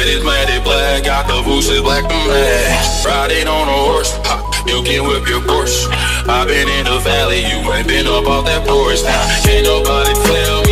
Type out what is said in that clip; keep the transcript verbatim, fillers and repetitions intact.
is matted black, got the bushes black and mad. Riding on a horse, ha, you can whip your Porsche. I've been in the valley, you ain't been up off that porch. Now, can't nobody tell